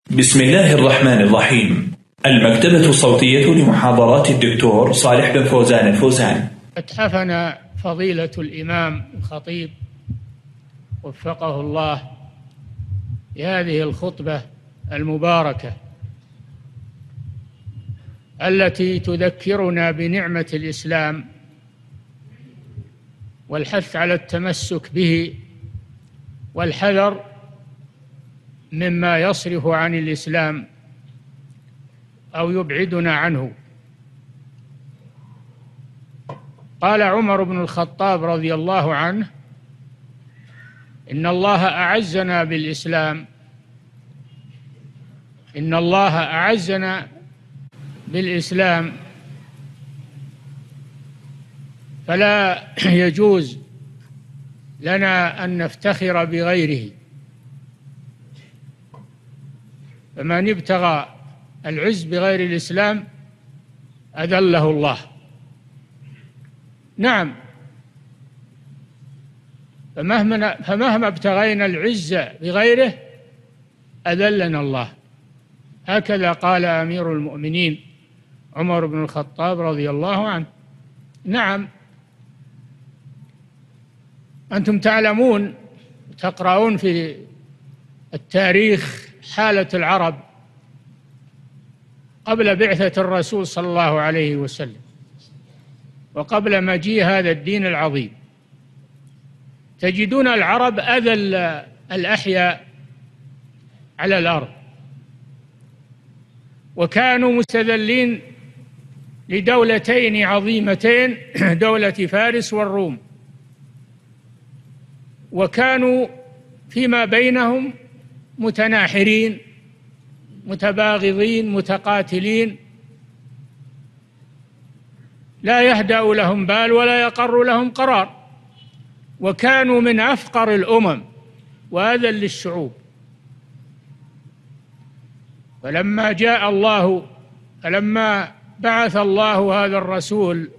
بسم الله الرحمن الرحيم. المكتبة الصوتية لمحاضرات الدكتور صالح بن فوزان الفوزان. أتحفنا فضيلة الإمام الخطيب وفقه الله بهذه الخطبة المباركة التي تذكرنا بنعمة الإسلام والحث على التمسك به والحذر مما يصرف عن الإسلام أو يبعدنا عنه. قال عمر بن الخطاب رضي الله عنه: إن الله أعزنا بالإسلام، إن الله أعزنا بالإسلام، فلا يجوز لنا أن نفتخر بغيره، فمن ابتغى العز بغير الإسلام أذله الله. نعم، فمهما ابتغينا العز بغيره أذلنا الله. هكذا قال أمير المؤمنين عمر بن الخطاب رضي الله عنه. نعم، أنتم تعلمون تقرؤون في التاريخ حالة العرب قبل بعثة الرسول صلى الله عليه وسلم وقبل مجيء هذا الدين العظيم. تجدون العرب أذل الأحياء على الأرض، وكانوا مستذلين لدولتين عظيمتين، دولة فارس والروم، وكانوا فيما بينهم متناحرين متباغضين متقاتلين، لا يهدأ لهم بال ولا يقر لهم قرار، وكانوا من أفقر الأمم وأذل الشعوب. فلما بعث الله هذا الرسول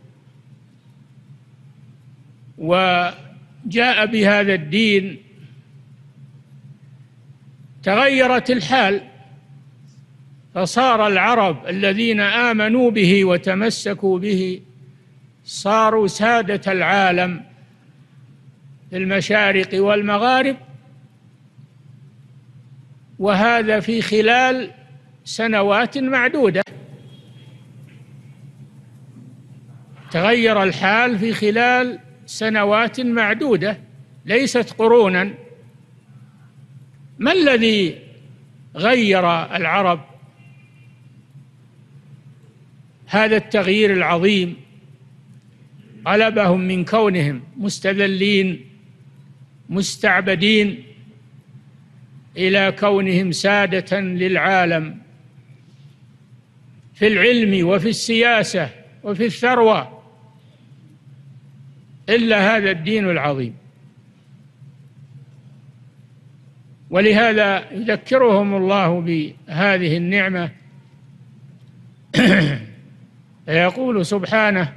وجاء بهذا الدين تغيرت الحال، فصار العرب الذين آمنوا به وتمسكوا به صاروا سادة العالم في المشارق والمغارب، وهذا في خلال سنوات معدودة. تغير الحال في خلال سنوات معدودة ليست قرونا. ما الذي غير العرب هذا التغيير العظيم؟ قلبهم من كونهم مستذلين مستعبدين إلى كونهم سادة للعالم في العلم وفي السياسة وفي الثروة، إلا هذا الدين العظيم. ولهذا يذكرهم الله بهذه النعمة فيقول سبحانه: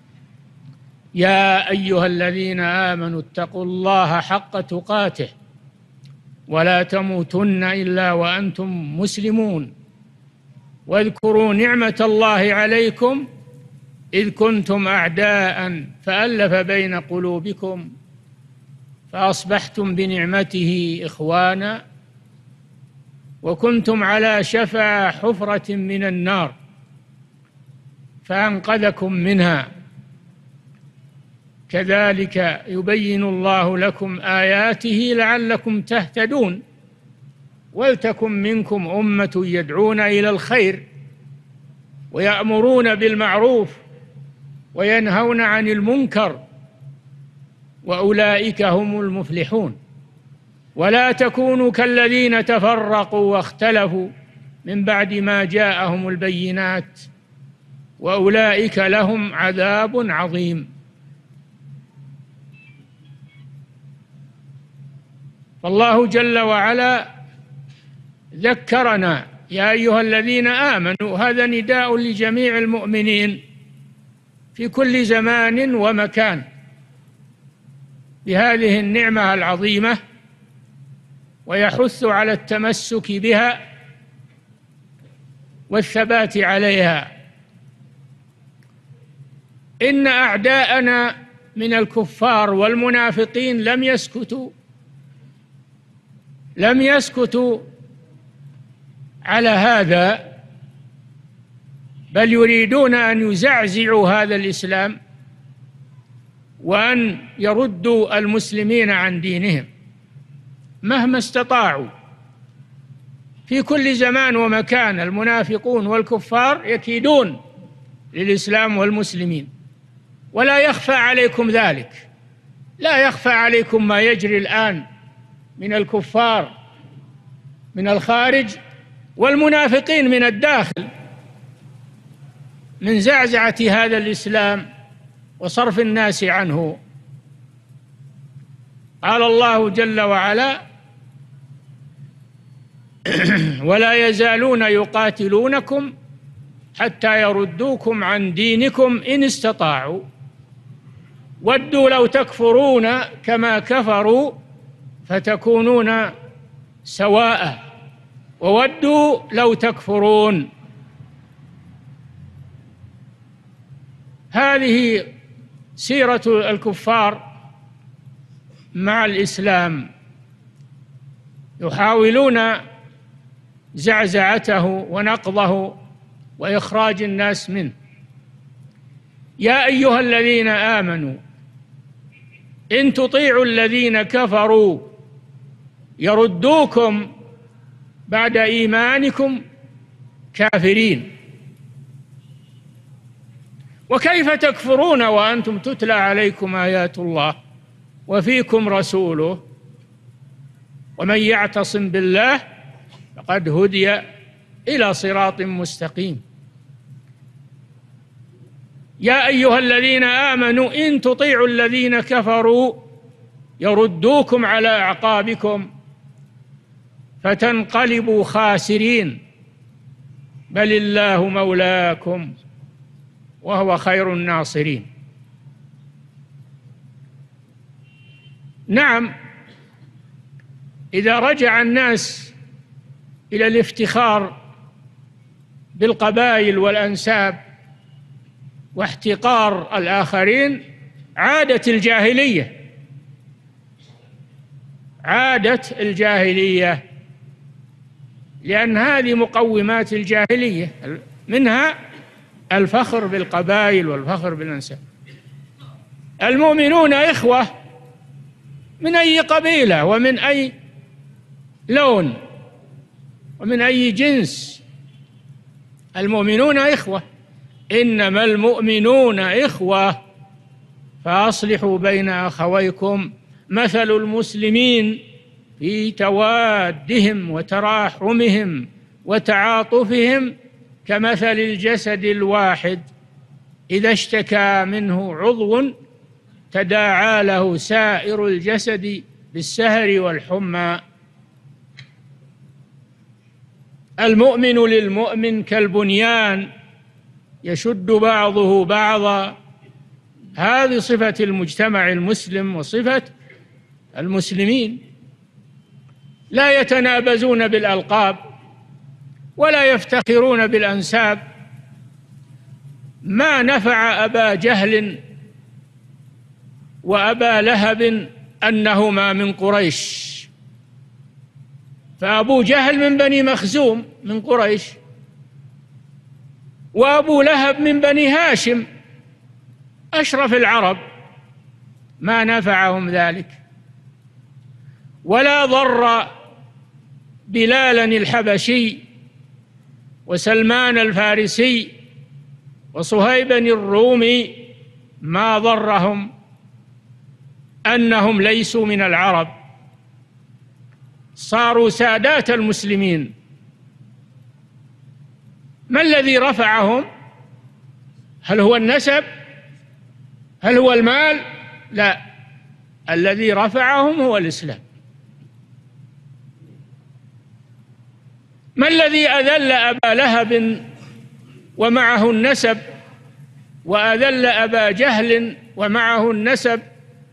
يا أيها الذين آمنوا اتقوا الله حق تقاته ولا تموتن إلا وأنتم مسلمون واذكروا نعمة الله عليكم إذ كنتم أعداء فألف بين قلوبكم فأصبحتم بنعمته إخوانا وكنتم على شفا حفرة من النار فأنقذكم منها كذلك يبين الله لكم آياته لعلكم تهتدون ولتكن منكم أمة يدعون إلى الخير ويأمرون بالمعروف وينهون عن المنكر وأولئك هم المفلحون ولا تكونوا كالذين تفرقوا واختلفوا من بعد ما جاءهم البينات وأولئك لهم عذاب عظيم. فالله جل وعلا ذكرنا: يا أيها الذين آمنوا، هذا نداء لجميع المؤمنين في كل زمان ومكان بهذه النعمة العظيمة، ويحث على التمسك بها والثبات عليها. إن أعداءنا من الكفار والمنافقين لم يسكتوا على هذا، بل يريدون أن يزعزعوا هذا الإسلام وأن يردوا المسلمين عن دينهم مهما استطاعوا. في كل زمان ومكان المنافقون والكفار يكيدون للإسلام والمسلمين، ولا يخفى عليكم ذلك. لا يخفى عليكم ما يجري الآن من الكفار من الخارج والمنافقين من الداخل من زعزعة هذا الإسلام وصرف الناس عنه. قال الله جل وعلا: ولا يزالون يقاتلونكم حتى يردوكم عن دينكم إن استطاعوا ودوا لو تكفرون كما كفروا فتكونون سواء وودوا لو تكفرون. هذه سيرة الكفار مع الإسلام، يحاولون زعزعته ونقضه وإخراج الناس منه. يا أيها الذين آمنوا إن تطيعوا الذين كفروا يردوكم بعد إيمانكم كافرين. وكيف تكفرون وأنتم تتلى عليكم آيات الله وفيكم رسوله ومن يعتصم بالله فقد هدي إلى صراط مستقيم. يا أيها الذين آمنوا إن تطيعوا الذين كفروا يردوكم على أعقابكم فتنقلبوا خاسرين بل الله مولاكم وهو خير الناصرين. نعم، إذا رجع الناس إلى الافتخار بالقبائل والأنساب واحتقار الآخرين عادت الجاهلية، لأن هذه مقومات الجاهلية، منها الفخر بالقبائل والفخر بالأنساب. المؤمنون إخوة من أي قبيلة ومن أي لون ومن أي جنس، المؤمنون إخوة. إنما المؤمنون إخوة فأصلحوا بين أخويكم مثل المسلمين في توادهم وتراحمهم وتعاطفهم كمثل الجسد الواحد إذا اشتكى منه عضو تداعى له سائر الجسد بالسهر والحمى. المؤمن للمؤمن كالبنيان يشد بعضه بعضا. هذه صفة المجتمع المسلم وصفة المسلمين. لا يتنابزون بالألقاب ولا يفتخرون بالأنساب. ما نفع أبا جهل وأبا لهب أنهما من قريش، فأبو جهل من بني مخزوم من قريش، وأبو لهب من بني هاشم أشرف العرب. ما نفعهم ذلك، ولا ضر بلالا الحبشي وسلمان الفارسي وصهيبا الرومي، ما ضرهم أنهم ليسوا من العرب، صاروا سادات المسلمين. ما الذي رفعهم؟ هل هو النسب؟ هل هو المال؟ لا، الذي رفعهم هو الإسلام. ما الذي أذل أبا لهب ومعه النسب وأذل أبا جهل ومعه النسب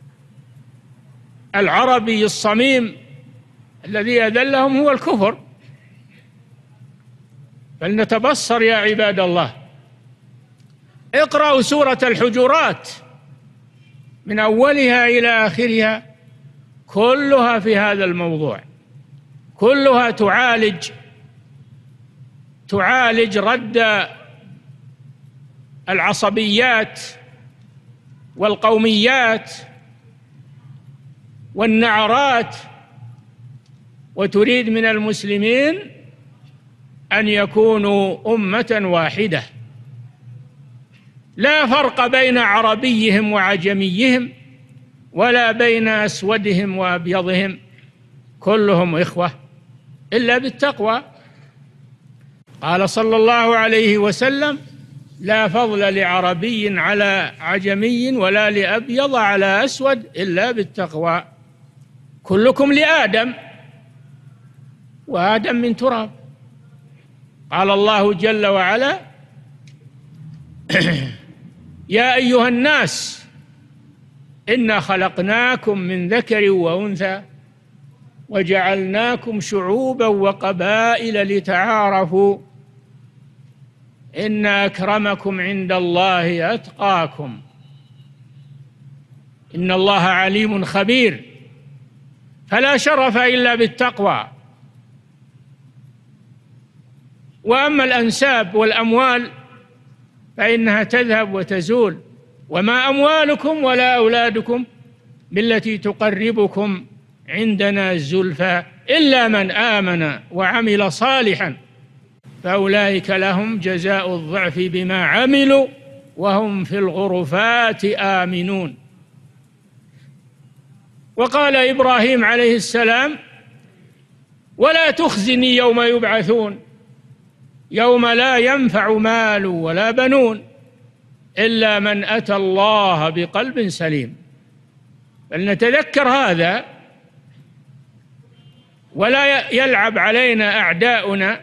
العربي الصميم؟ الذي أذلهم هو الكفر. فلنتبصر يا عباد الله. اقرأوا سورة الحجرات من أولها إلى آخرها، كلها في هذا الموضوع، كلها تعالج رد العصبيات والقوميات والنعرات، وتريد من المسلمين أن يكونوا أمة واحدة، لا فرق بين عربيهم وعجميهم ولا بين أسودهم وأبيضهم، كلهم إخوة إلا بالتقوى. قال صلى الله عليه وسلم: لا فضل لعربي على عجمي ولا لأبيض على أسود إلا بالتقوى. كلكم لآدم وآدم من تراب. قال الله جل وعلا: يا أيها الناس إنا خلقناكم من ذكر وأنثى وجعلناكم شعوبا وقبائل لتعارفوا إن أكرمكم عند الله أتقاكم إن الله عليم خبير. فلا شرف إلا بالتقوى. وأما الأنساب والأموال فإنها تذهب وتزول، وما أموالكم ولا أولادكم بالتي تقربكم عندنا زلفى إلا من آمن وعمل صالحا فأولئك لهم جزاء الضعف بما عملوا وهم في الغرفات آمنون. وقال إبراهيم عليه السلام: ولا تخزني يوم يبعثون يوم لا ينفع مال ولا بنون إلا من أتى الله بقلب سليم. فلنتذكر هذا ولا يلعب علينا أعداؤنا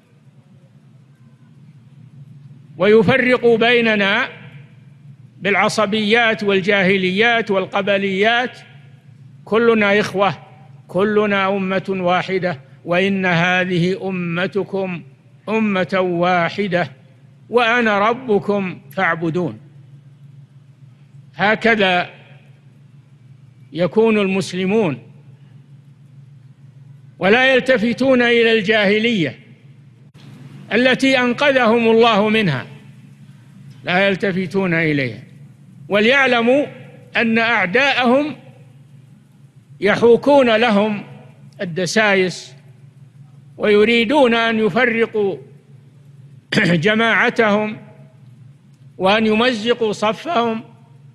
ويفرقوا بيننا بالعصبيات والجاهليات والقبليات. كلنا إخوة، كلنا أمة واحدة، وإن هذه أمتكم أمة واحدة وأنا ربكم فاعبدون. هكذا يكون المسلمون، ولا يلتفتون إلى الجاهلية التي أنقذهم الله منها، لا يلتفتون إليها. وليعلموا أن أعداءهم يحوكون لهم الدسائس ويريدون أن يفرقوا جماعتهم وأن يمزقوا صفهم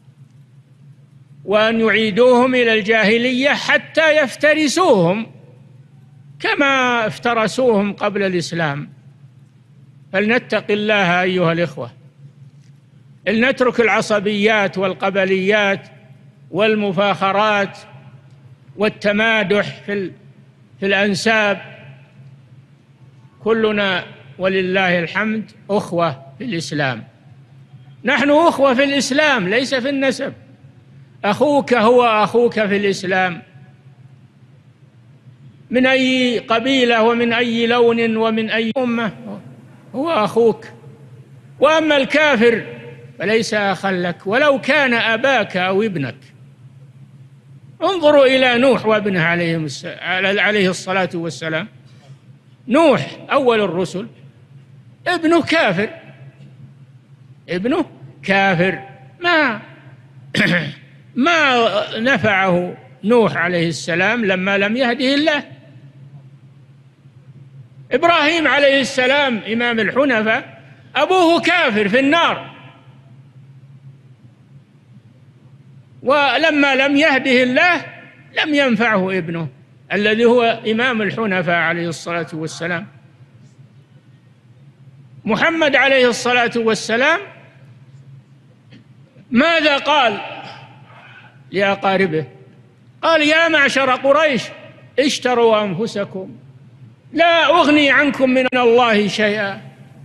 وأن يعيدوهم إلى الجاهلية حتى يفترسوهم كما افترسوهم قبل الإسلام. فلنتق الله أيها الإخوة، لنترك العصبيات والقبليات والمفاخرات والتمادح في الأنساب. كلنا ولله الحمد أخوة في الإسلام. نحن أخوة في الإسلام ليس في النسب. أخوك هو أخوك في الإسلام من أي قبيلة ومن أي لون ومن أي أمة، هو أخوك. وأما الكافر فليس أخا لك ولو كان أباك أو ابنك. انظروا إلى نوح وابنه عليه الصلاة والسلام. نوح أول الرسل، ابنه كافر، ما نفعه نوح عليه السلام لما لم يهده الله. إبراهيم عليه السلام إمام الحنفاء، أبوه كافر في النار، ولما لم يهده الله لم ينفعه ابنه الذي هو إمام الحنفاء عليه الصلاة والسلام. محمد عليه الصلاة والسلام ماذا قال لأقاربه؟ قال: يا معشر قريش اشتروا أنفسكم لا أغني عنكم من الله شيئا.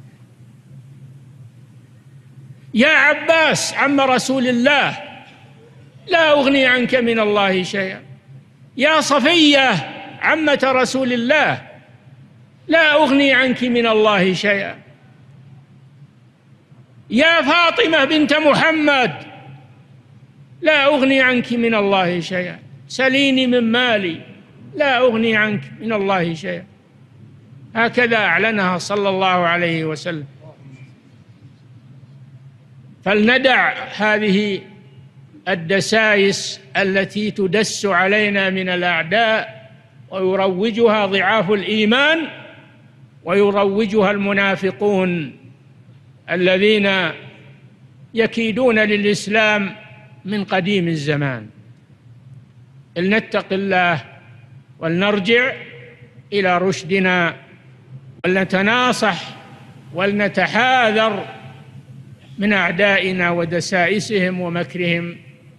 يا عباس عم رسول الله لا أغني عنك من الله شيئا. يا صفية عمة رسول الله لا أغني عنك من الله شيئا. يا فاطمة بنت محمد لا أغني عنك من الله شيئا، سليني من مالي لا أغني عنك من الله شيئا. هكذا أعلنها صلى الله عليه وسلم. فلندع هذه الدسائس التي تدس علينا من الأعداء ويروجها ضعاف الإيمان ويروجها المنافقون الذين يكيدون للإسلام من قديم الزمان. لنتق الله ولنرجع إلى رشدنا ولنتناصح ولنتحاذر من أعدائنا ودسائسهم ومكرهم.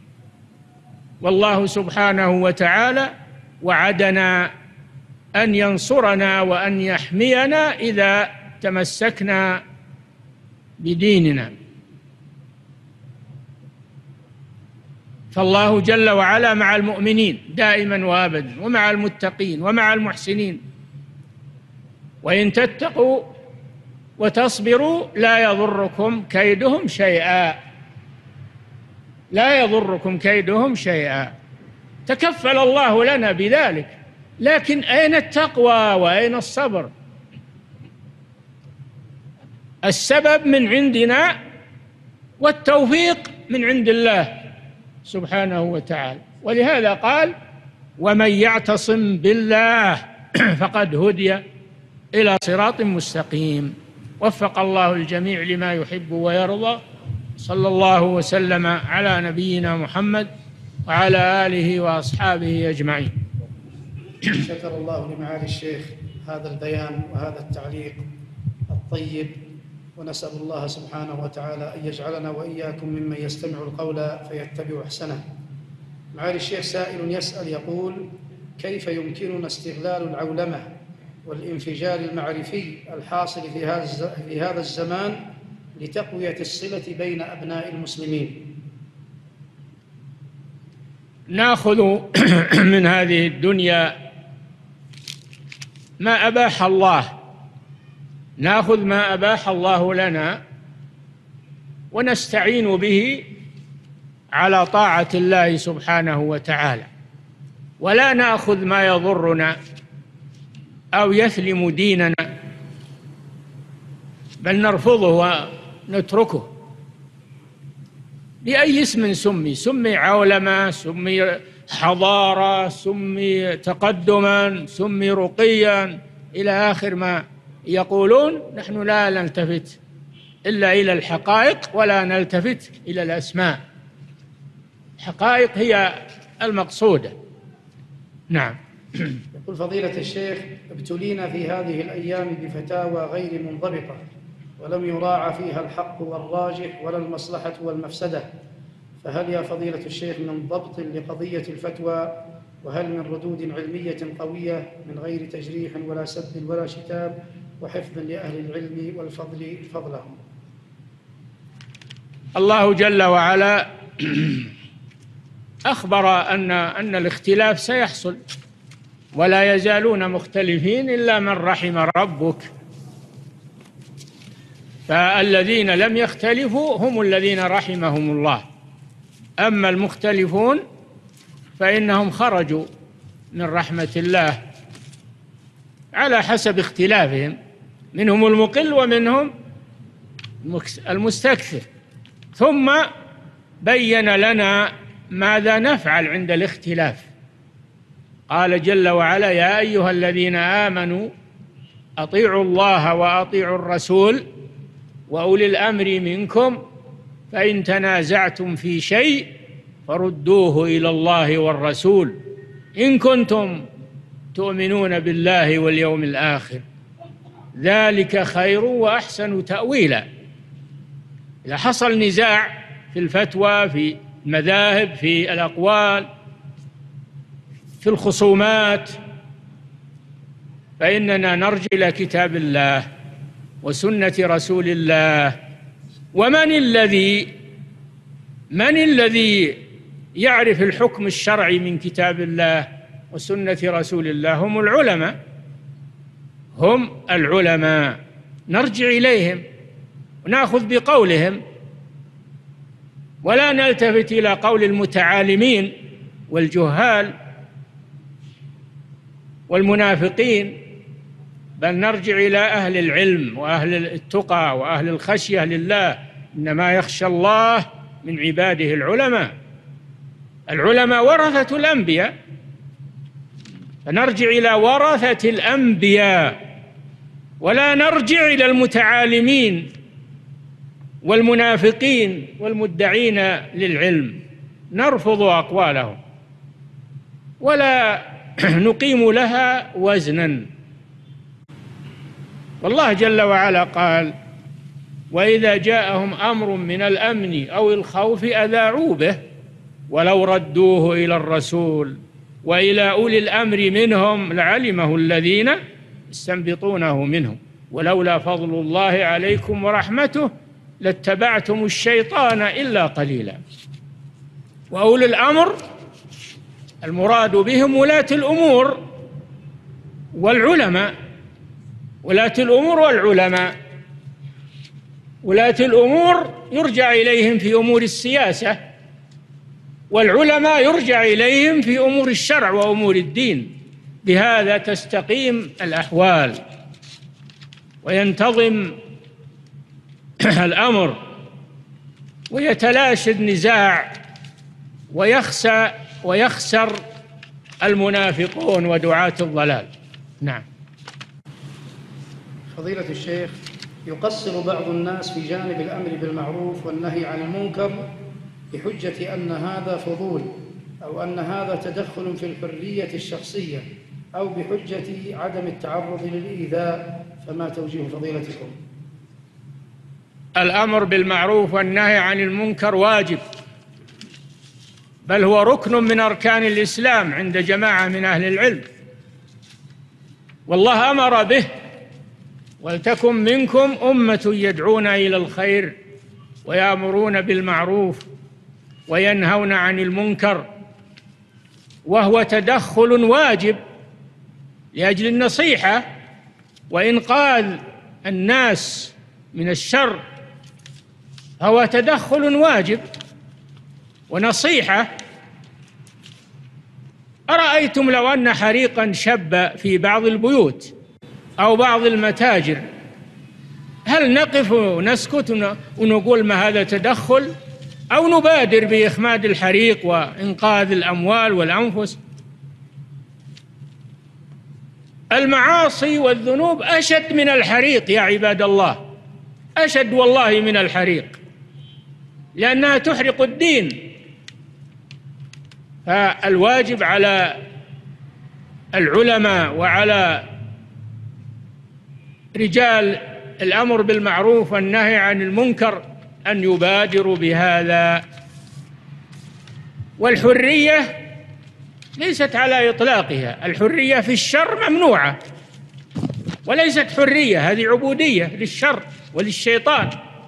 والله سبحانه وتعالى وعدنا أن ينصرنا وأن يحمينا إذا تمسكنا بديننا. فالله جل وعلا مع المؤمنين دائما وابدا، ومع المتقين ومع المحسنين. وإن تتقوا وتصبروا لا يضركم كيدهم شيئا، لا يضركم كيدهم شيئا. تكفل الله لنا بذلك، لكن أين التقوى وأين الصبر؟ السبب من عندنا والتوفيق من عند الله سبحانه وتعالى. ولهذا قال: ومن يعتصم بالله فقد هدي إلى صراط مستقيم. وفق الله الجميع لما يحب ويرضى. صلى الله وسلم على نبينا محمد وعلى آله وأصحابه أجمعين. شكر الله لمعالي الشيخ هذا البيان وهذا التعليق الطيب، ونسأل الله سبحانه وتعالى أن يجعلنا وإياكم ممن يستمع القول فيتبع أحسنه. معالي الشيخ سائل يسأل يقول: كيف يمكننا استغلال العولمة والانفجار المعرفي الحاصل في هذا الزمان لتقوية الصلة بين أبناء المسلمين؟ نأخذ من هذه الدنيا ما أباح الله، نأخذ ما أباح الله لنا ونستعين به على طاعة الله سبحانه وتعالى، ولا نأخذ ما يضرنا أو يثلم ديننا، بل نرفضه ونتركه بأي اسم سمي عولمة، سمي حضارة، سمي تقدما، سمي رقيا، إلى آخر ما يقولون. نحن لا نلتفت إلا إلى الحقائق ولا نلتفت إلى الأسماء. الحقائق هي المقصودة. نعم. يقول فضيلة الشيخ: ابتلينا في هذه الأيام بفتاوى غير منضبطة ولم يراعى فيها الحق والراجح ولا المصلحة والمفسدة، فهل يا فضيلة الشيخ من ضبط لقضية الفتوى؟ وهل من ردود علمية قوية من غير تجريح ولا سب ولا شتاب، وحفظ لأهل العلم والفضل فضلهم؟ الله جل وعلا أخبر أن الاختلاف سيحصل، ولا يزالون مختلفين إلا من رحم ربك. فالذين لم يختلفوا هم الذين رحمهم الله، أما المختلفون فإنهم خرجوا من رحمة الله على حسب اختلافهم، منهم المقل ومنهم المستكثر. ثم بين لنا ماذا نفعل عند الاختلاف. قال جل وعلا: يا أيها الذين آمنوا أطيعوا الله وأطيعوا الرسول وأولي الأمر منكم فإن تنازعتم في شيء فردوه إلى الله والرسول إن كنتم تؤمنون بالله واليوم الآخر ذلك خير وأحسن تأويلا. إذا حصل نزاع في الفتوى، في المذاهب، في الأقوال، في الخصومات، فإننا نرجع إلى كتاب الله وسنة رسول الله. ومن الذي يعرف الحكم الشرعي من كتاب الله وسنة رسول الله؟ هم العلماء، هم العلماء، نرجع إليهم ونأخذ بقولهم ولا نلتفت إلى قول المتعالمين والجهال والمنافقين، بل نرجع إلى أهل العلم وأهل التقى وأهل الخشية لله. إنما يخشى الله من عباده العلماء. العلماء ورثة الأنبياء، فنرجع إلى ورثة الأنبياء ولا نرجع إلى المتعالمين والمنافقين والمدعين للعلم، نرفض أقوالهم ولا نقيم لها وزنا. والله جل وعلا قال: وإذا جاءهم أمر من الأمن أو الخوف أذاعوا به ولو ردوه إلى الرسول وإلى أولي الأمر منهم لعلمه الذين يستنبطونه منهم ولولا فضل الله عليكم ورحمته لاتبعتم الشيطان إلا قليلا. وأولي الأمر المراد بهم ولاة الأمور والعلماء. ولاة الأمور والعلماء، ولاة الأمور يرجع إليهم في أمور السياسة، والعلماء يرجع إليهم في أمور الشرع وأمور الدين. بهذا تستقيم الأحوال وينتظم الأمر ويتلاشى النزاع ويخسر المنافقون ودعاة الضلال. نعم. فضيلة الشيخ، يقصر بعض الناس في جانب الأمر بالمعروف والنهي عن المنكر بحجة أن هذا فضول أو أن هذا تدخل في الحرية الشخصية أو بحجة عدم التعرض للإيذاء، فما توجيه فضيلتكم؟ الأمر بالمعروف والنهي عن المنكر واجب، بل هو ركن من أركان الإسلام عند جماعة من أهل العلم، والله أمر به: ولتكن منكم أمة يدعون إلى الخير ويأمرون بالمعروف وينهون عن المنكر، وهو تدخل واجب لأجل النصيحة وإنقاذ الناس من الشر، هو تدخل واجب ونصيحة. أرأيتم لو أن حريقا شب في بعض البيوت أو بعض المتاجر، هل نقف ونسكت ونقول ما هذا تدخل، أو نبادر بإخماد الحريق وإنقاذ الأموال والأنفس؟ المعاصي والذنوب أشد من الحريق يا عباد الله، أشد والله من الحريق، لأنها تحرق الدين. فالواجب على العلماء وعلى رجال الأمر بالمعروف والنهي عن المنكر أن يبادروا بهذا. والحرية ليست على إطلاقها، الحرية في الشر ممنوعة، وليست حرية، هذه عبودية للشر وللشيطان.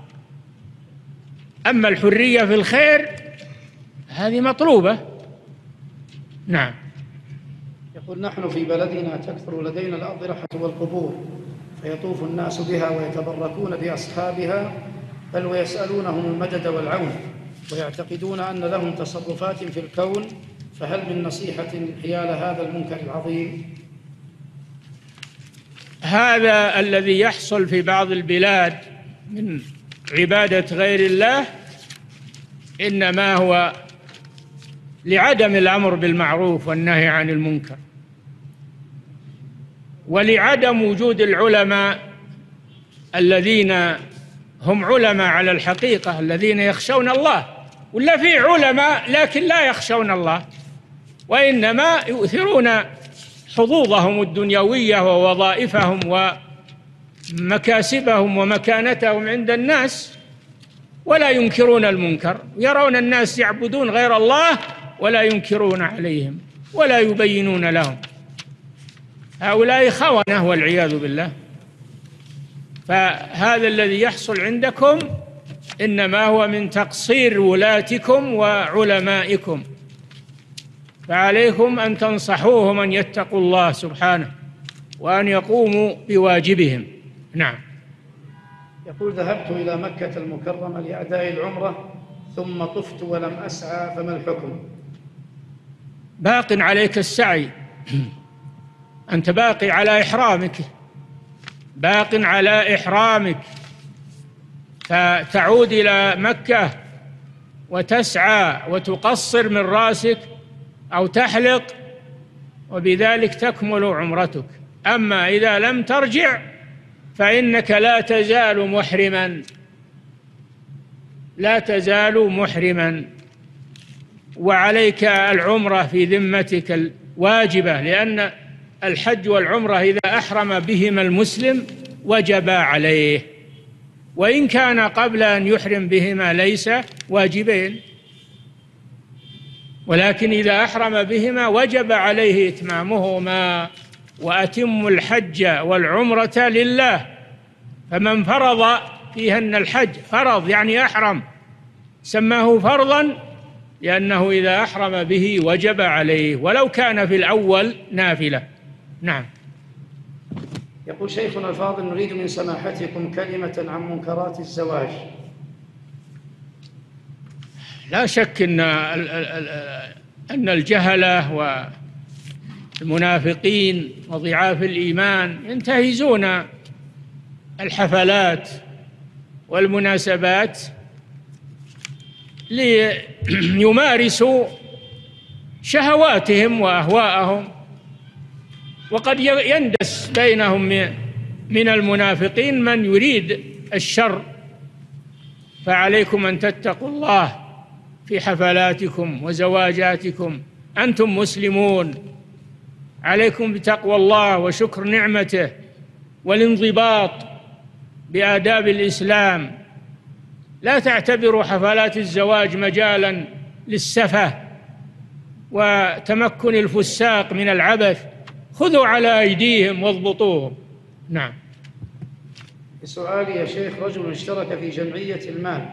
أما الحرية في الخير هذه مطلوبة. نعم. يقول: نحن في بلدنا تكثر لدينا الأضرحة والقبور، فيطوف الناس بها ويتبركون بأصحابها، بل ويسألونهم المدد والعون، ويعتقدون أن لهم تصرفات في الكون، فهل من نصيحة حيال هذا المنكر العظيم؟ هذا الذي يحصل في بعض البلاد من عبادة غير الله إنما هو لعدم الأمر بالمعروف والنهي عن المنكر، ولعدم وجود العلماء الذين هم علماء على الحقيقة، الذين يخشون الله. ولا في علماء لكن لا يخشون الله، وإنما يؤثرون حظوظهم الدنيوية ووظائفهم ومكاسبهم ومكانتهم عند الناس، ولا ينكرون المنكر، يرون الناس يعبدون غير الله ولا ينكرون عليهم ولا يبينون لهم. هؤلاء خونة والعياذ بالله. فهذا الذي يحصل عندكم إنما هو من تقصير ولاتكم وعلمائكم، فعليكم أن تنصحوهم أن يتقوا الله سبحانه وأن يقوموا بواجبهم. نعم. يقول: ذهبت إلى مكة المكرمة لأداء العمرة ثم طفت ولم أسعى، فما الحكم؟ باق عليك السعي، أنت باقي على إحرامك، باق على إحرامك، فتعود إلى مكة وتسعى وتقصر من رأسك أو تحلق، وبذلك تكمل عمرتك. أما إذا لم ترجع فإنك لا تزال محرما، لا تزال محرما، وعليك العمرة في ذمتك الواجبة، لأن الحج والعمرة إذا أحرم بهما المسلم وجبا عليه، وإن كان قبل أن يحرم بهما ليس واجبين، ولكن إذا أحرم بهما وجب عليه إتمامهما. وأتم الحج والعمرة لله، فمن فرض فيهن الحج، فرض يعني أحرم، سماه فرضا لأنه إذا أحرم به وجب عليه ولو كان في الأول نافلة. نعم. يقول شيخنا الفاضل: نريد من سماحتكم كلمة عن منكرات الزواج. لا شك أن الجهلة والمنافقين وضعاف الإيمان ينتهزون الحفلات والمناسبات ليمارسوا شهواتهم وأهواءهم، وقد يندس بينهم من المنافقين من يريد الشر، فعليكم أن تتقوا الله في حفلاتكم وزواجاتكم، أنتم مسلمون، عليكم بتقوى الله وشكر نعمته والانضباط بآداب الإسلام. لا تعتبروا حفلات الزواج مجالا للسفة وتمكن الفساق من العبث، خذوا على أيديهم واضبطوهم. نعم. سؤالي يا شيخ: رجل اشترك في جمعية المال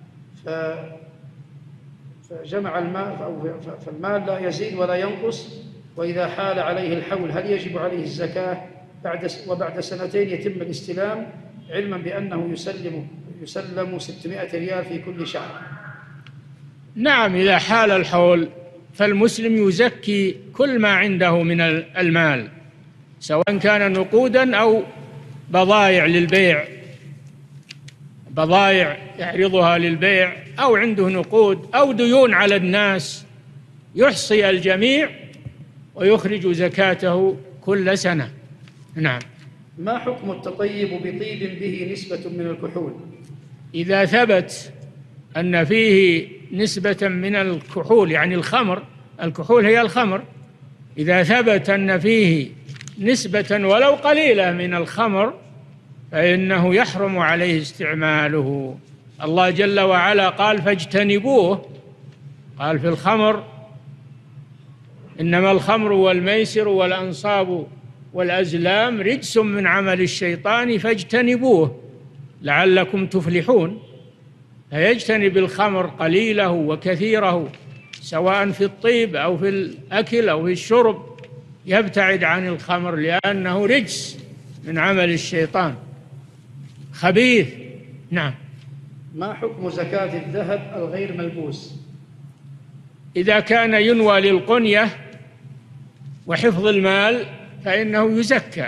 فجمع المال، فالمال لا يزيد ولا ينقص، وإذا حال عليه الحول هل يجب عليه الزكاة؟ وبعد سنتين يتم الاستلام، علما بأنه يسلم 600 ريال في كل شهر. نعم، إذا حال الحول فالمسلم يزكي كل ما عنده من المال، سواء كان نقودا أو بضائع للبيع، بضائع يعرضها للبيع، أو عنده نقود أو ديون على الناس، يحصي الجميع ويخرج زكاته كل سنة. نعم. ما حكم التطيب بطيب به نسبة من الكحول؟ إذا ثبت أن فيه نسبة من الكحول، يعني الخمر، الكحول هي الخمر، إذا ثبت أن فيه نسبة ولو قليلة من الخمر فإنه يحرم عليه استعماله. الله جل وعلا قال: فاجتنبوه، قال في الخمر: إنما الخمر والميسر والأنصاب والأزلام رجس من عمل الشيطان فاجتنبوه لعلكم تفلحون. فيجتنب الخمر قليله وكثيره، سواء في الطيب أو في الأكل أو في الشرب، يبتعد عن الخمر لأنه رجس من عمل الشيطان، خبيث. نعم. ما حكم زكاة الذهب الغير ملبوس؟ إذا كان ينوى للقنية وحفظ المال فإنه يزكى،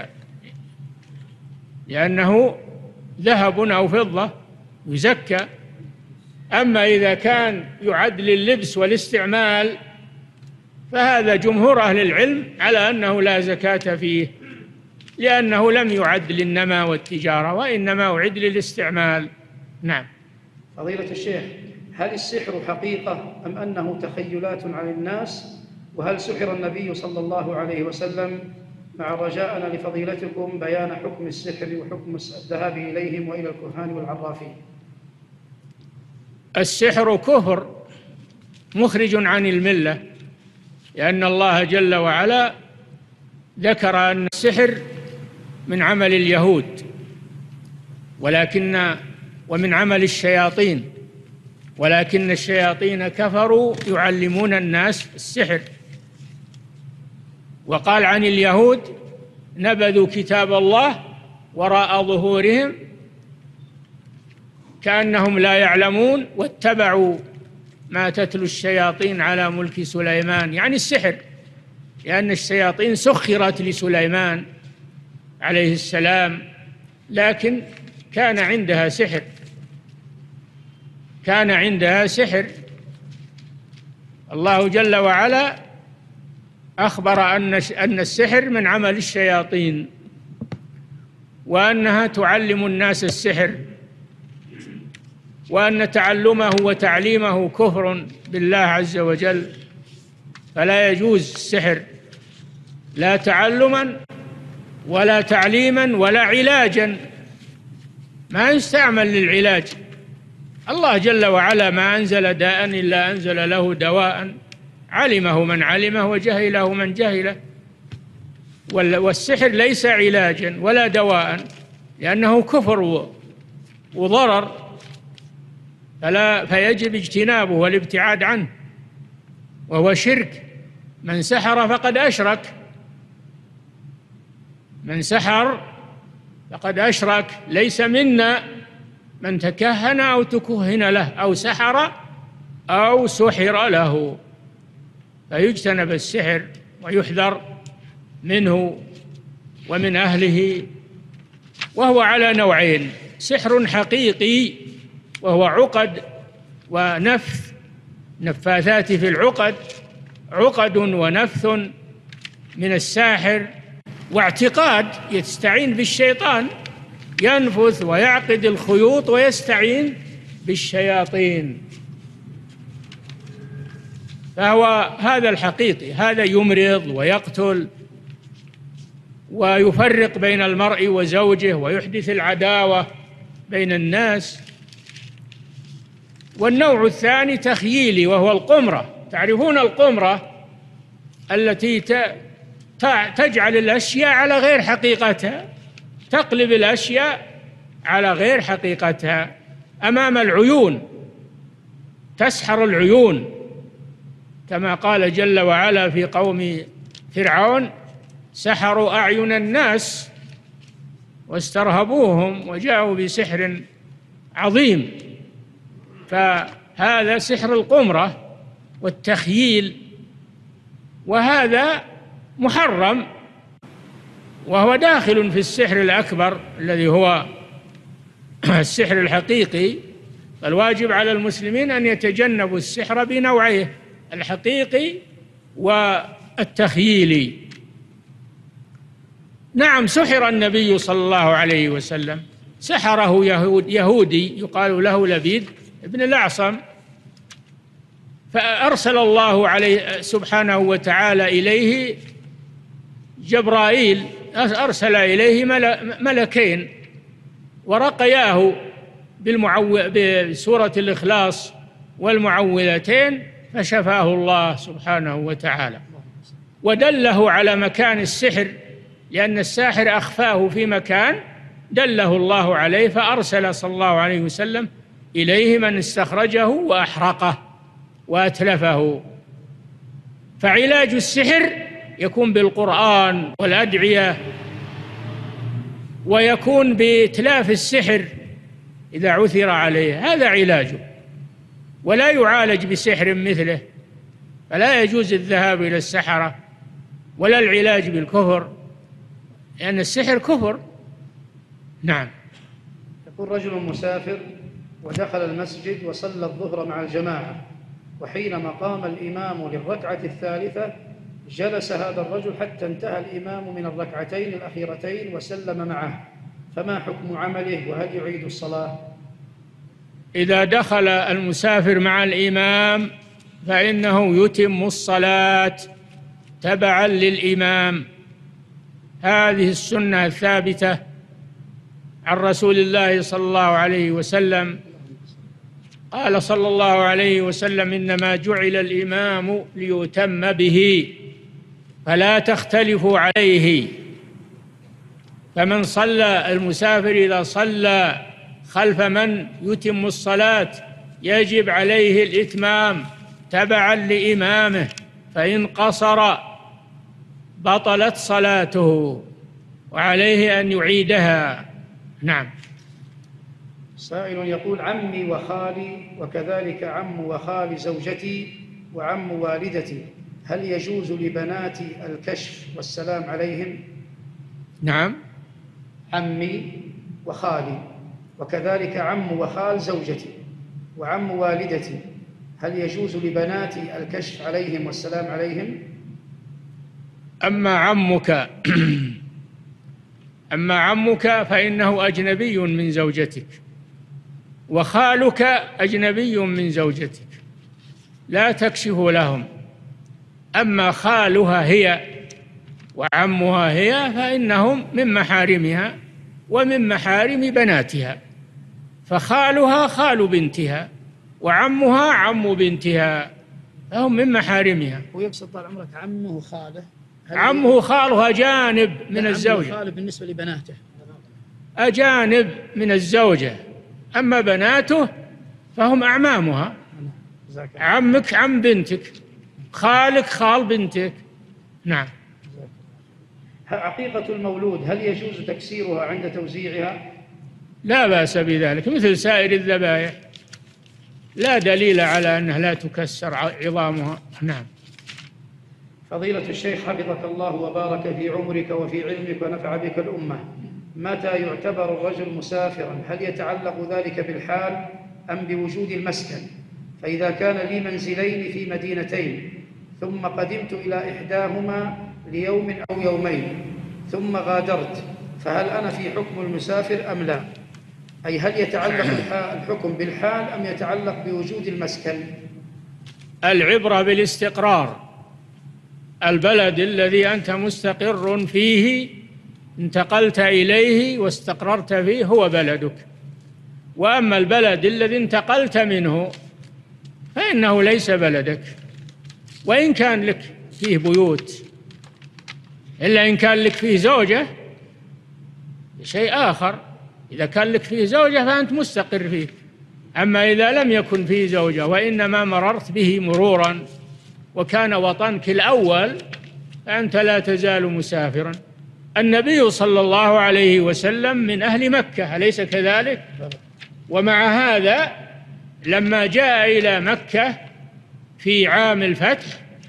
لأنه ذهب أو فضة يزكى. أما إذا كان يعد لللبس والاستعمال فهذا جمهور أهل العلم على أنه لا زكاة فيه، لأنه لم يعد للنماء والتجارة، وإنما أعد للاستعمال. نعم. فضيلة الشيخ: هل السحر حقيقة أم أنه تخيلات عن الناس؟ وهل سحر النبي صلى الله عليه وسلم؟ مع رجاءنا لفضيلتكم بيان حكم السحر وحكم الذهاب إليهم وإلى الكهان والعرافين. السحر كفر مخرج عن الملة، لأن الله جل وعلا ذكر أن السحر من عمل اليهود ومن عمل الشياطين، ولكن الشياطين كفروا يعلمون الناس السحر. وقال عن اليهود: نبذوا كتاب الله وراء ظهورهم كأنهم لا يعلمون واتبعوا ما تتلو الشياطين على ملك سليمان، يعني السحر، لأن الشياطين سخرت لسليمان عليه السلام، لكن كان عندها سحر. الله جل وعلا أخبر أن السحر من عمل الشياطين، وأنها تعلم الناس السحر، وأن تعلمه وتعليمه كفر بالله عز وجل، فلا يجوز السحر، لا تعلما ولا تعليما ولا علاجا، ما يستعمل للعلاج. الله جل وعلا ما أنزل داء إلا أنزل له دواء علمه من علمه وجهله من جهله، والسحر ليس علاجا ولا دواء، لأنه كفر وضرر، فيجب اجتنابه والابتعاد عنه، وهو شرك. من سحر فقد أشرك، من سحر فقد أشرك. ليس منا من تكهن أو تكهن له أو سحر أو سحر له، فيجتنب السحر ويحذر منه ومن أهله. وهو على نوعين: سحر حقيقي وهو عقد ونفث، نفاثات في العقد، عقد ونفث من الساحر، واعتقاد يستعين بالشيطان، ينفث ويعقد الخيوط ويستعين بالشياطين. فهو هذا الحقيقي، هذا يمرض ويقتل ويفرق بين المرء وزوجه ويحدث العداوة بين الناس. والنوع الثاني تخييلي، وهو القمرة. تعرفون القمرة التي تجعل الأشياء على غير حقيقتها، تقلب الأشياء على غير حقيقتها أمام العيون، تسحر العيون، كما قال جل وعلا في قوم فرعون: سحروا أعين الناس واسترهبوهم وجاءوا بسحر عظيم. فهذا سحر القمرة والتخييل، وهذا محرم، وهو داخل في السحر الأكبر الذي هو السحر الحقيقي. فالواجب على المسلمين أن يتجنبوا السحر بنوعيه: الحقيقي والتخييلي. نعم، سحر النبي صلى الله عليه وسلم، سحره يهودي يقال له لبيد بن الأعصم، فأرسل الله عليه سبحانه وتعالى إليه جبرائيل، أرسل إليه ملكين ورقياه بسورة الإخلاص والمعوذتين، فشفاه الله سبحانه وتعالى، ودله على مكان السحر، لأن الساحر أخفاه في مكان دله الله عليه، فأرسل صلى الله عليه وسلم إليه من استخرجه وأحرقه وأتلفه. فعلاج السحر يكون بالقرآن والأدعية، ويكون بإتلاف السحر إذا عثر عليه، هذا علاجه، ولا يعالج بسحر مثله. فلا يجوز الذهاب إلى السحرة ولا العلاج بالكفر، لأن السحر كفر. نعم. يقول: رجل مسافر ودخل المسجد وصلى الظهر مع الجماعة، وحينما قام الإمام للركعة الثالثة جلس هذا الرجل حتى انتهى الإمام من الركعتين الأخيرتين وسلم معه، فما حكم عمله وهل يعيد الصلاة؟ إذا دخل المسافر مع الإمام فإنه يتم الصلاة تبعا للإمام. هذه السنة الثابتة عن رسول الله صلى الله عليه وسلم. قال صلى الله عليه وسلم: إنما جعل الإمام ليؤتم به فلا تختلفوا عليه. فمن صلى، المسافر إذا صلى خلف من يتم الصلاة يجب عليه الإتمام تبعا لإمامه، فإن قصر بطلت صلاته. وعليه أن يعيدها. نعم. سائل يقول: عمي وخالي وكذلك عم وخال زوجتي وعم والدتي، هل يجوز لبناتي الكشف والسلام عليهم؟ نعم. عمي وخالي وكذلك عم وخال زوجتي وعم والدتي، هل يجوز لبناتي الكشف عليهم والسلام عليهم؟ أما عمك فإنه أجنبي من زوجتك، وخالك أجنبي من زوجتك، لا تكشف لهم. أما خالها هي وعمها هي فإنهم من محارمها ومن محارم بناتها، فخالها خال بنتها وعمها عم بنتها، فهم من محارمها. ويقصد طال عمرك عمه وخاله؟ عمه وخالها أجانب من الزوجة. خاله بالنسبة لبناته أجانب من الزوجة، أما بناته فهم أعمامها. عمك عم بنتك، خالك خال بنتك. نعم. عقيقة المولود هل يجوز تكسيرها عند توزيعها؟ لا بأس بذلك مثل سائر الذبائح، لا دليل على أنها لا تكسر عظامها. نعم. فضيلة الشيخ حفظك الله وبارك في عمرك وفي علمك ونفع بك الأمة، متى يعتبر الرجل مسافرا؟ هل يتعلق ذلك بالحال أم بوجود المسكن؟ فإذا كان لي منزلين في مدينتين ثم قدمت إلى إحداهما ليوم أو يومين ثم غادرت، فهل أنا في حكم المسافر أم لا؟ أي هل يتعلق الحكم بالحال أم يتعلق بوجود المسكن؟ العبرة بالاستقرار. البلد الذي أنت مستقر فيه انتقلت إليه واستقررت فيه هو بلدك، وأما البلد الذي انتقلت منه فإنه ليس بلدك، وإن كان لك فيه بيوت، إلا إن كان لك فيه زوجة شيء آخر. إذا كان لك فيه زوجة فأنت مستقر فيه، أما إذا لم يكن فيه زوجة وإنما مررت به مرورا وكان وطنك الأول فأنت لا تزال مسافرا. النبي صلى الله عليه وسلم من أهل مكة، أليس كذلك؟ ومع هذا لما جاء إلى مكة في عام الفتح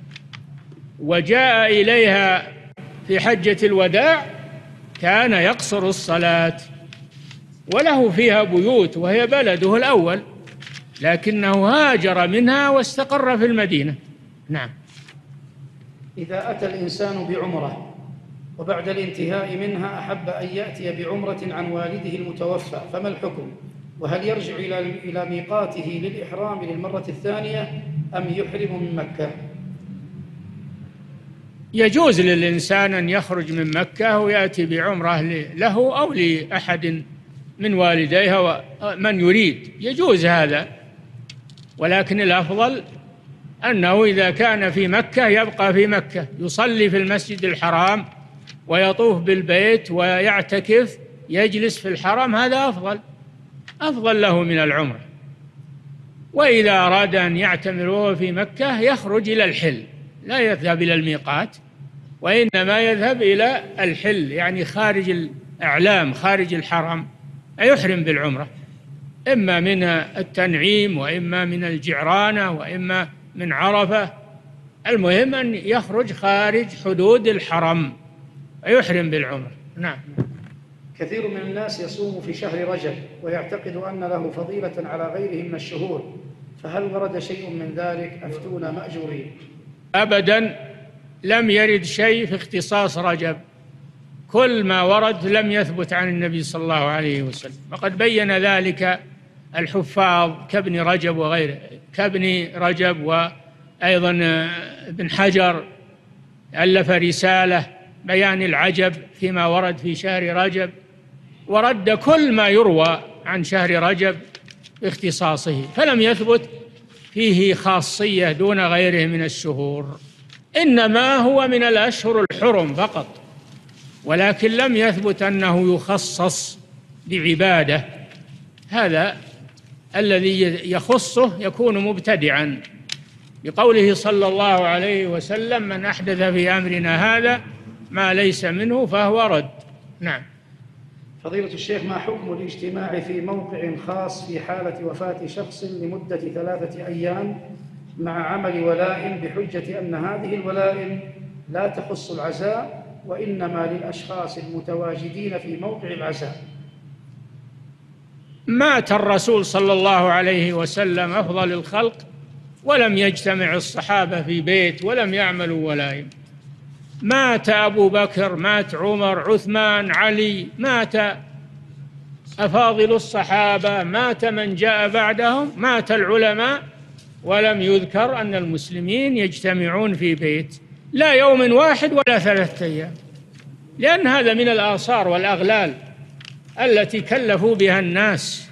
وجاء إليها في حجة الوداع كان يقصر الصلاة، وله فيها بيوت وهي بلده الأول، لكنه هاجر منها واستقر في المدينة. نعم. إذا أتى الإنسان بعمرة وبعد الانتهاء منها أحب أن يأتي بعمرة عن والده المتوفى، فما الحكم؟ وهل يرجع إلى ميقاته للإحرام للمرة الثانية أم يحرم من مكة؟ يجوز للإنسان أن يخرج من مكة ويأتي بعمرة له أو لأحد من والديها من يريد، يجوز هذا، ولكن الأفضل أنه إذا كان في مكة يبقى في مكة، يصلي في المسجد الحرام ويطوف بالبيت ويعتكف، يجلس في الحرم، هذا أفضل له من العمرة. وإذا أراد أن يعتمر وهو في مكة يخرج إلى الحل، لا يذهب إلى الميقات، وإنما يذهب إلى الحل، يعني خارج الأعلام، خارج الحرم، يحرم بالعمرة، إما من التنعيم وإما من الجعرانة وإما من عرفة، المهم أن يخرج خارج حدود الحرم ويحرم بالعمرة. نعم. كثير من الناس يصوم في شهر رجب ويعتقد أن له فضيلة على غيره من الشهور، فهل ورد شيء من ذلك؟ أفتونا مأجورين. أبدا لم يرد شيء في اختصاص رجب، كل ما ورد لم يثبت عن النبي صلى الله عليه وسلم، وقد بين ذلك الحفاظ كابن رجب وغيره، كابن رجب وأيضا ابن حجر ألف رسالة بيان العجب فيما ورد في شهر رجب، ورد كل ما يروى عن شهر رجب باختصاصه، فلم يثبت فيه خاصية دون غيره من الشهور، إنما هو من الأشهر الحرم فقط، ولكن لم يثبت أنه يخصص بعبادة. هذا الذي يخصه يكون مبتدعا، بقوله صلى الله عليه وسلم: من أحدث في أمرنا هذا ما ليس منه فهو رد. نعم. فضيلة الشيخ، ما حكم الاجتماع في موقع خاص في حالة وفاة شخص لمدة 3 أيام مع عمل ولائم بحجة أن هذه الولائم لا تخص العزاء وإنما للأشخاص المتواجدين في موقع العزاء؟ مات الرسول صلى الله عليه وسلم أفضل الخلق ولم يجتمع الصحابة في بيت ولم يعملوا ولائم. مات أبو بكر، مات عمر، عثمان، علي، مات أفاضل الصحابة، مات من جاء بعدهم، مات العلماء، ولم يذكر أن المسلمين يجتمعون في بيت لا يوم واحد ولا 3 أيام، لأن هذا من الآثار والأغلال التي كلفوا بها الناس،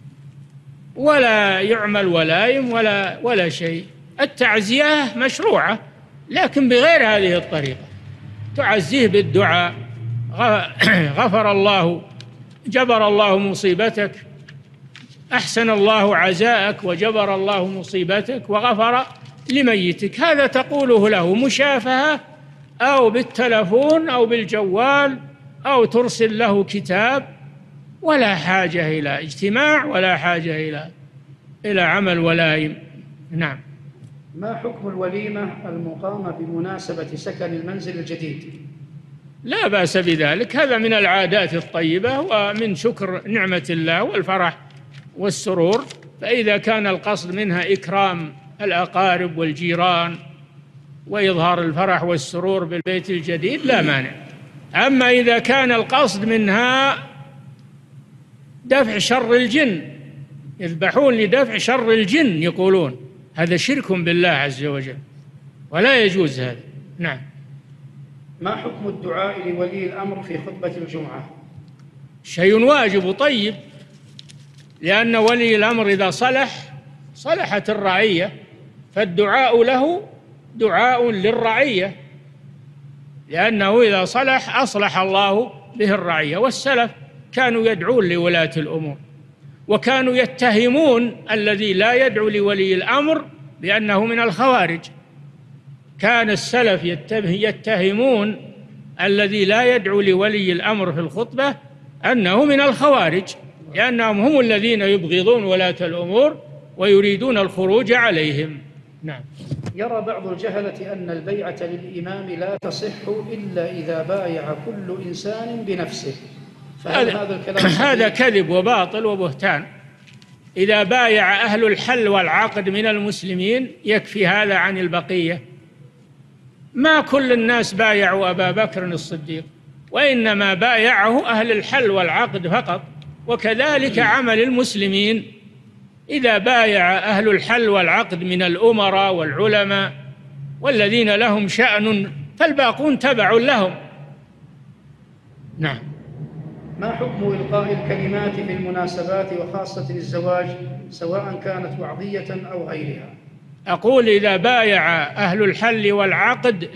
ولا يعمل ولائم ولا شيء. التعزية مشروعة لكن بغير هذه الطريقة، تعزيه بالدعاء، غفر الله، جبر الله مصيبتك، أحسن الله عزاءك وجبر الله مصيبتك وغفر لميتك، هذا تقوله له مشافهة أو بالتلفون أو بالجوال أو ترسل له كتاب، ولا حاجة إلى اجتماع ولا حاجة إلى عمل ولائم. نعم. ما حكم الوليمة المقامة بمناسبة سكن المنزل الجديد؟ لا بأس بذلك، هذا من العادات الطيبة ومن شكر نعمة الله والفرح والسرور، فإذا كان القصد منها إكرام الأقارب والجيران وإظهار الفرح والسرور بالبيت الجديد لا مانع. أما إذا كان القصد منها دفع شر الجن، يذبحون لدفع شر الجن يقولون، هذا شرك بالله عز وجل ولا يجوز هذا. نعم. ما حكم الدعاء لولي الأمر في خطبة الجمعة؟ شيء واجب وطيب، لأن ولي الأمر إذا صلحت الرعية، فالدعاء له دعاء للرعية، لأنه إذا أصلح الله به الرعية. والسلف كانوا يدعون لولاة الأمور، وكانوا يتهمون الذي لا يدعو لولي الأمر بأنه من الخوارج. كان السلف يتهمون الذي لا يدعو لولي الأمر في الخطبة أنه من الخوارج، لأنهم هم الذين يبغضون ولاة الأمور ويريدون الخروج عليهم. نعم. يرى بعض الجهلة أن البيعة للإمام لا تصح إلا إذا بايع كل إنسان بنفسه، فهل هذا الكلام هذا كذب وباطل وبهتان. إذا بايع أهل الحل والعقد من المسلمين يكفي هذا عن البقية. ما كل الناس بايعوا أبا بكر الصديق، وإنما بايعه أهل الحل والعقد فقط، وكذلك عمل المسلمين. إذا بايع أهل الحل والعقد من الأمراء والعلماء والذين لهم شأن فالباقون تبع لهم. نعم. ما حكم إلقاء الكلمات في المناسبات وخاصة الزواج سواء كانت وعظية أو غيرها؟ أقول إذا بايع أهل الحل والعقد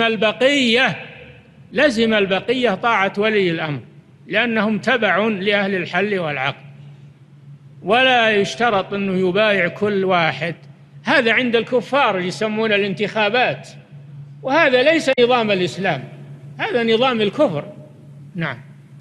لزم البقية طاعة ولي الأمر، لأنهم تبع لأهل الحل والعقد، ولا يشترط أنه يبايع كل واحد. هذا عند الكفار يسمون الانتخابات، وهذا ليس نظام الإسلام، هذا نظام الكفر. نعم.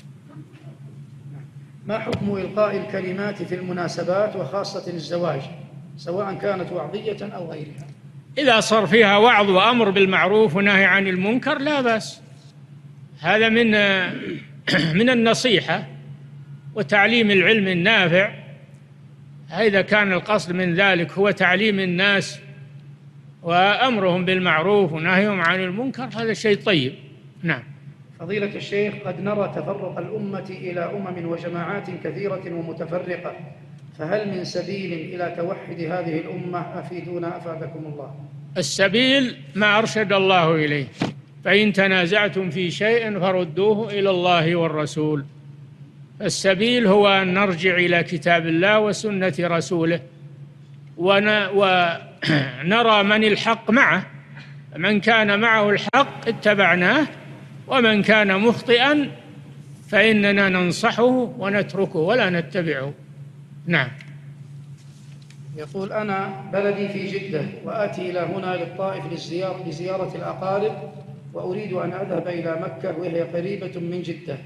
ما حكم إلقاء الكلمات في المناسبات وخاصة الزواج سواء كانت وعظية أو غيرها؟ إذا صار فيها وعظ وأمر بالمعروف ونهي عن المنكر لا بأس، هذا من النصيحة وتعليم العلم النافع. إذا كان القصد من ذلك هو تعليم الناس وأمرهم بالمعروف ونهيهم عن المنكر، هذا شيء طيب. نعم. فضيلة الشيخ، قد نرى تفرق الأمة إلى وجماعات كثيرة ومتفرقة، فهل من سبيل إلى توحد هذه الأمة؟ أفيدونا أفادكم الله. السبيل ما أرشد الله إليه، فإن تنازعتم في شيء فردوه إلى الله والرسول. السبيل هو أن نرجع إلى كتاب الله وسنة رسوله، ونرى من الحق معه، من كان معه الحق اتبعناه، ومن كان مخطئا فإننا ننصحه ونتركه ولا نتبعه. نعم. يقول: أنا بلدي في جدة وآتي إلى هنا للطائف لزيارة الأقارب، وأريد أن أذهب إلى مكة وهي قريبة من جدة،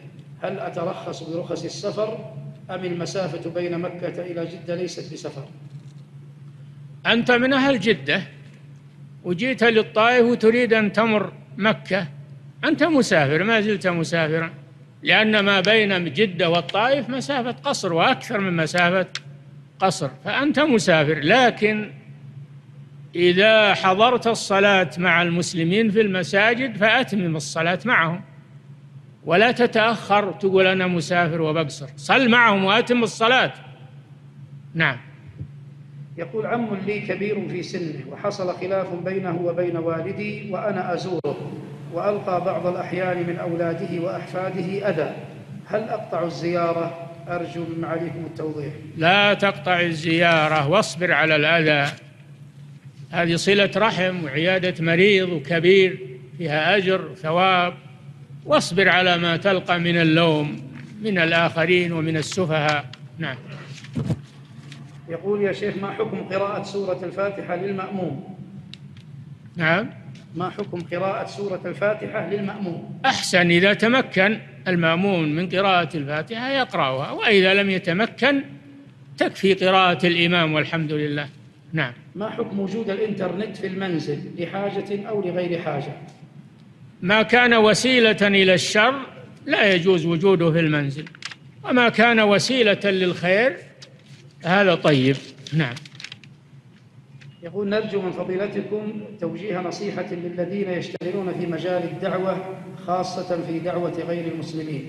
هل أترخص برخص السفر أم المسافة بين مكة إلى جدة ليست بسفر؟ أنت من أهل جدة وجيت للطائف وتريد أن تمر مكة، أنت مسافر، ما زلت مسافرا، لأن ما بين جدة والطائف مسافة قصر وأكثر من مسافة قصر، فأنت مسافر. لكن إذا حضرت الصلاة مع المسلمين في المساجد فأتمم الصلاة معهم، ولا تتأخر تقول أنا مسافر وبقصر، صل معهم وأتم الصلاة. نعم. يقول: عم لي كبير في سنه وحصل خلاف بينه وبين والدي وأنا أزوره، وألقى بعض الأحيان من أولاده وأحفاده أذى، هل أقطع الزيارة؟ أرجو من معاليكم التوضيح. لا تقطع الزيارة واصبر على الأذى، هذه صلة رحم وعيادة مريض وكبير فيها أجر وثواب، واصبر على ما تلقى من اللوم من الآخرين ومن السفهاء. نعم. يقول: يا شيخ، ما حكم قراءة سورة الفاتحة للمأموم؟ نعم. ما حكم قراءة سورة الفاتحة للمأموم؟ أحسن إذا تمكن المأمون من قراءة الفاتحة يقرأها، وإذا لم يتمكن تكفي قراءة الإمام والحمد لله. نعم. ما حكم وجود الإنترنت في المنزل لحاجة أو لغير حاجة؟ ما كان وسيلة إلى الشر لا يجوز وجوده في المنزل، وما كان وسيلة للخير هذا طيب. نعم. يقول: نرجو من فضيلتكم توجيه نصيحة للذين يشتغلون في مجال الدعوة، خاصة في دعوة غير المسلمين.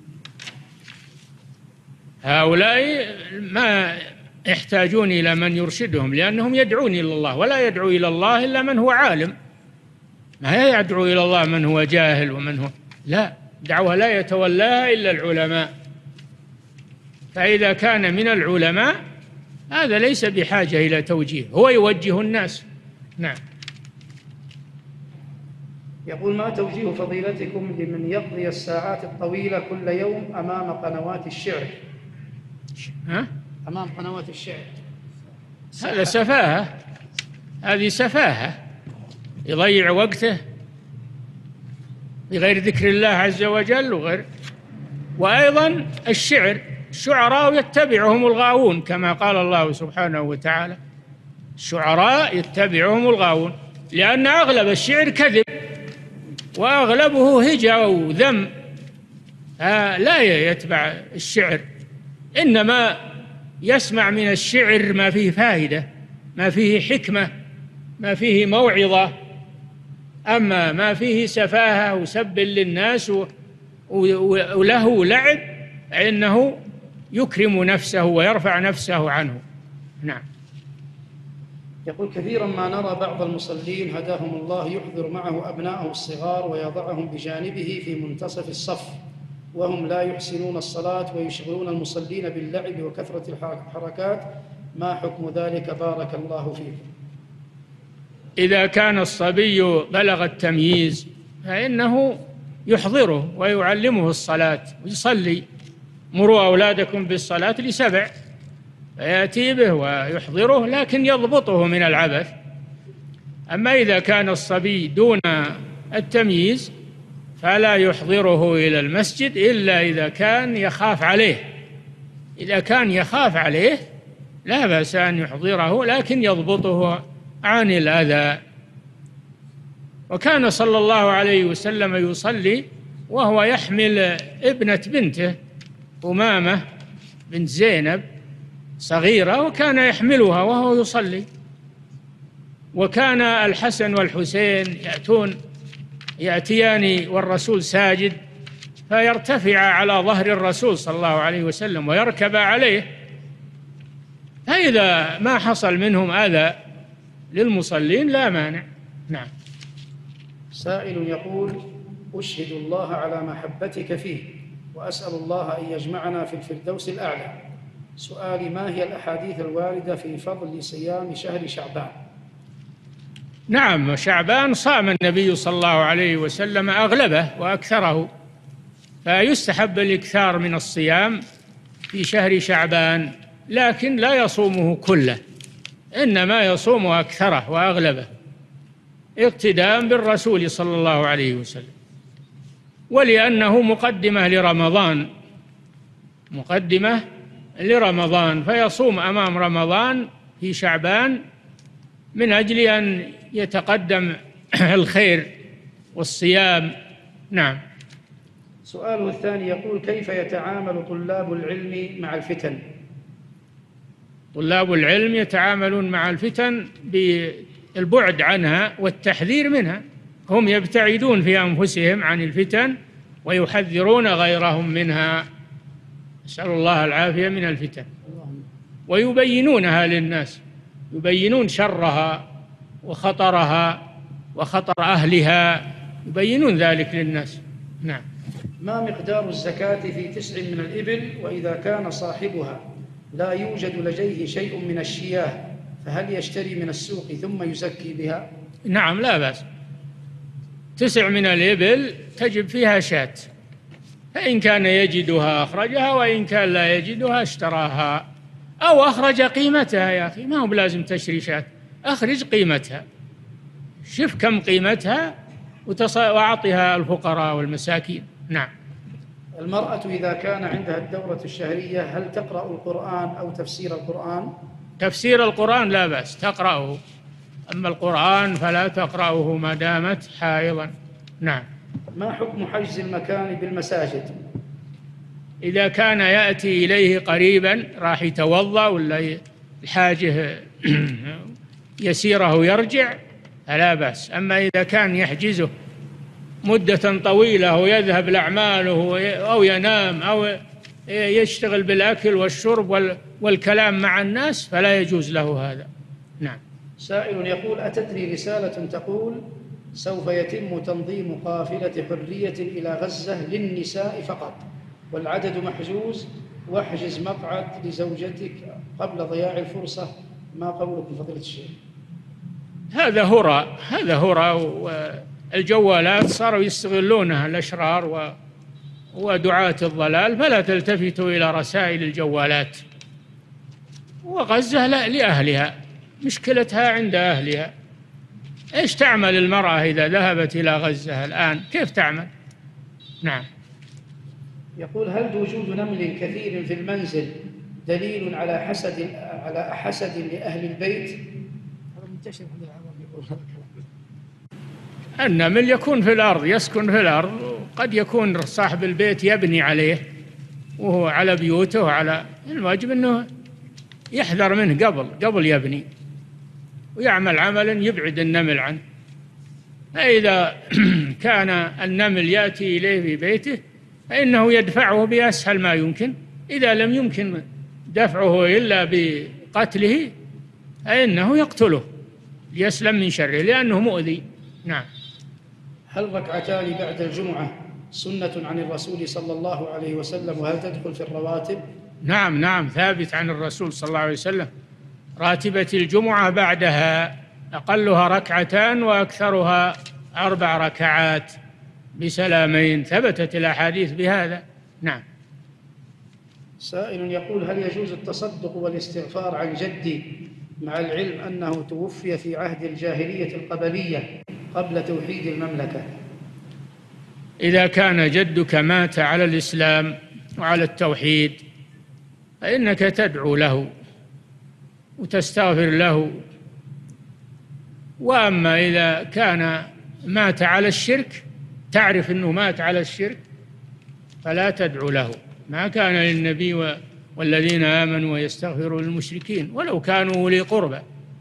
هؤلاء ما يحتاجون إلى من يرشدهم، لأنهم يدعون إلى الله، ولا يدعو إلى الله إلا من هو عالم، ما يدعو إلى الله من هو جاهل ومن هو لا، دعوة لا يتولاها إلا العلماء، فإذا كان من العلماء هذا ليس بحاجة إلى توجيه، هو يوجه الناس. نعم. يقول: ما توجيه فضيلتكم لمن يقضي الساعات الطويلة كل يوم أمام قنوات الشعر؟ أمام قنوات الشعر. هذا سفاهة، هذه سفاهة، يضيع وقته بغير ذكر الله عز وجل وأيضا الشعراء يتبعهم الغاوون، كما قال الله سبحانه وتعالى: الشعراء يتبعهم الغاوون، لأن أغلب الشعر كذب وأغلبه هجا وذم، لا يتبع الشعر، إنما يسمع من الشعر ما فيه فائدة، ما فيه حكمة، ما فيه موعظة. أما ما فيه سفاهة وسب للناس وله لعب فإنه يكرم نفسه ويرفع نفسه عنه. نعم. يقول: كثيرا ما نرى بعض المصلين هداهم الله يحضر معه أبنائه الصغار ويضعهم بجانبه في منتصف الصف وهم لا يحسنون الصلاة ويشغلون المصلين باللعب وكثرة الحركات، ما حكم ذلك؟ بارك الله فيكم. إذا كان الصبي بلغ التمييز فإنه يحضره ويعلمه الصلاة ويصلي، مروا أولادكم بالصلاة ل7، فيأتي به ويحضره، لكن يضبطه من العبث. أما إذا كان الصبي دون التمييز فلا يحضره إلى المسجد إلا إذا كان يخاف عليه، إذا كان يخاف عليه لا بأس أن يحضره، لكن يضبطه عن الأذى. وكان صلى الله عليه وسلم يصلي وهو يحمل ابنة بنته أمامة بنت زينب صغيرة، وكان يحملها وهو يصلي، وكان الحسن والحسين يأتيان والرسول ساجد فيرتفع على ظهر الرسول صلى الله عليه وسلم ويركب عليه، فإذا ما حصل منهم أذى للمصلين لا مانع. نعم. سائل يقول: أشهد الله على محبتك فيه وأسأل الله أن يجمعنا في الفردوس الأعلى. سؤالي: ما هي الأحاديث الواردة في فضل صيام شهر شعبان؟ نعم، شعبان صام النبي صلى الله عليه وسلم أغلبه وأكثره، فيستحب الإكثار من الصيام في شهر شعبان، لكن لا يصومه كله، إنما يصوم أكثره وأغلبه اقتداء بالرسول صلى الله عليه وسلم. ولأنه مقدمة لرمضان، فيصوم أمام رمضان في شعبان من أجل أن يتقدم الخير والصيام. نعم. سؤاله الثاني يقول: كيف يتعامل طلاب العلم مع الفتن؟ طلاب العلم يتعاملون مع الفتن بالبعد عنها والتحذير منها. هم يبتعدون في أنفسهم عن الفتن ويحذرون غيرهم منها، نسأل الله العافية من الفتن، ويبينونها للناس، يبينون شرها وخطرها وخطر أهلها، يبينون ذلك للناس. نعم. ما مقدار الزكاة في 9 من الإبل وإذا كان صاحبها لا يوجد لديه شيء من الشياه، فهل يشتري من السوق ثم يزكي بها؟ نعم، لا بأس. 9 من الإبل تجب فيها شاة، فإن كان يجدها أخرجها، وإن كان لا يجدها اشتراها أو أخرج قيمتها. يا أخي ما هو بلازم تشتري شاة، أخرج قيمتها، شوف كم قيمتها وأعطها الفقراء والمساكين. نعم. المرأة إذا كان عندها الدورة الشهرية هل تقرأ القرآن أو تفسير القرآن؟ تفسير القرآن لا بأس تقرأه، أما القرآن فلا تقرأه ما دامت حائضا. نعم. ما حكم حجز المكان بالمساجد؟ إذا كان يأتي إليه قريبا راح يتوضأ ولا الحاجة يسيره يرجع فلا بأس. أما إذا كان يحجزه مدة طويلة ويذهب لأعماله أو ينام أو يشتغل بالأكل والشرب والكلام مع الناس فلا يجوز له هذا. نعم. سائل يقول: أتتني رسالة تقول سوف يتم تنظيم قافلة حرية إلى غزة للنساء فقط والعدد محجوز، واحجز مقعد لزوجتك قبل ضياع الفرصة، ما قولك بفضيلة الشيخ؟ هذا هراء، والجوالات صاروا يستغلونها الأشرار ودعاة الضلال، فلا تلتفتوا إلى رسائل الجوالات. وغزة لأهلها، مشكلتها عند أهلها. إيش تعمل المرأة إذا ذهبت إلى غزة الآن؟ كيف تعمل؟ نعم. يقول: هل وجود نمل كثير في المنزل دليل على حسد لأهل البيت؟ النمل يكون في الأرض، يسكن في الأرض، قد يكون صاحب البيت يبني عليه وهو على بيوته وعلى الواجب أنه يحذر منه قبل يبني، ويعمل عملا يبعد النمل عنه. فإذا كان النمل يأتي إليه في بيته فإنه يدفعه بأسهل ما يمكن، إذا لم يمكن دفعه إلا بقتله فإنه يقتله ليسلم من شره لأنه مؤذي. نعم. هل ركعتان بعد الجمعة سنة عن الرسول صلى الله عليه وسلم، وهل تدخل في الرواتب؟ نعم، ثابت عن الرسول صلى الله عليه وسلم. راتبة الجمعة بعدها أقلها ركعتان وأكثرها 4 ركعات بسلامين، ثبتت الأحاديث بهذا. نعم. سائل يقول: هل يجوز التصدق والاستغفار عن جدي مع العلم أنه توفي في عهد الجاهلية القبلية قبل توحيد المملكة؟ إذا كان جدك مات على الإسلام وعلى التوحيد فإنك تدعو له وتستغفر له، وأما إذا كان مات على الشرك تعرف أنه مات على الشرك فلا تدعو له. ما كان للنبي والذين آمنوا ويستغفروا للمشركين ولو كانوا أولي قربى.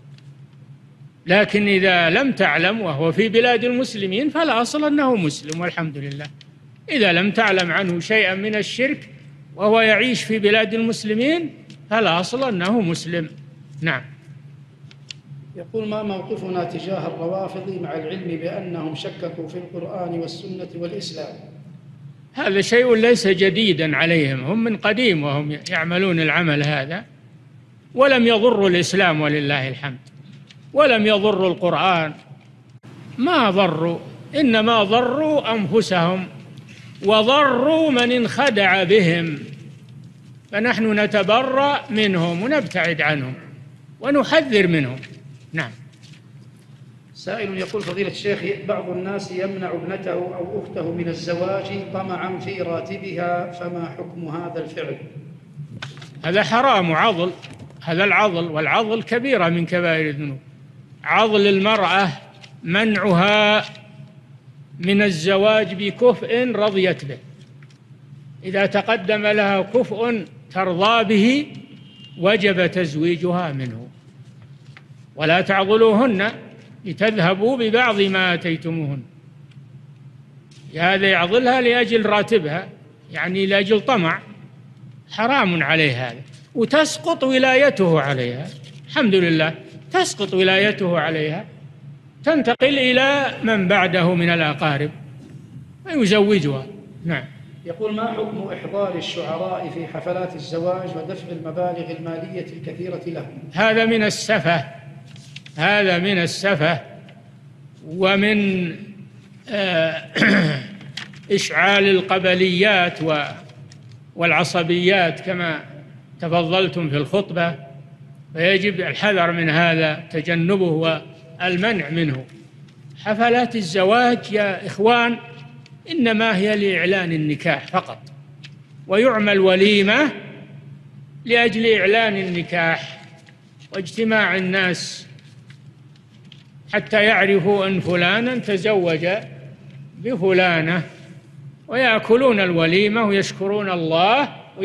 لكن إذا لم تعلم وهو في بلاد المسلمين فلا أصل أنه مسلم والحمد لله. إذا لم تعلم عنه شيئا من الشرك وهو يعيش في بلاد المسلمين فلا أصل أنه مسلم. نعم. يقول: ما موقفنا تجاه الروافض مع العلم بأنهم شككوا في القرآن والسنة والإسلام؟ هذا شيء ليس جديدا عليهم، هم من قديم وهم يعملون العمل هذا، ولم يضروا الإسلام ولله الحمد، ولم يضروا القرآن، ما ضروا، إنما ضروا أنفسهم وضروا من انخدع بهم، فنحن نتبرأ منهم ونبتعد عنهم ونحذر منهم. نعم. سائل يقول فضيلة الشيخ بعض الناس يمنع ابنته أو أخته من الزواج طمعا في راتبها، فما حكم هذا الفعل؟ هذا حرام وعضل، هذا العضل، والعضل كبيرة من كبائر الذنوب. عضل المرأة منعها من الزواج بكفء رضيت به، إذا تقدم لها كفء ترضى به وجب تزويجها منه، ولا تعضلوهن لتذهبوا ببعض ما آتيتموهن. هذا يعضلها لأجل راتبها، يعني لأجل طمع، حرام عليه هذا، وتسقط ولايته عليها. الحمد لله تسقط ولايته عليها، تنتقل إلى من بعده من الأقارب ويزوجها. نعم. يقول ما حكم إحضار الشعراء في حفلات الزواج ودفع المبالغ المالية الكثيرة لهم؟ هذا من السفة، هذا من السفة ومن إشعال القبليات والعصبيات كما تفضلتم في الخطبة، فيجب الحذر من هذا، تجنبه والمنع منه. حفلات الزواج يا إخوان إنما هي لإعلان النكاح فقط، ويعمل وليمة لأجل إعلان النكاح واجتماع الناس حتى يعرفوا أن فلانا تزوج بفلانة، ويأكلون الوليمة ويشكرون الله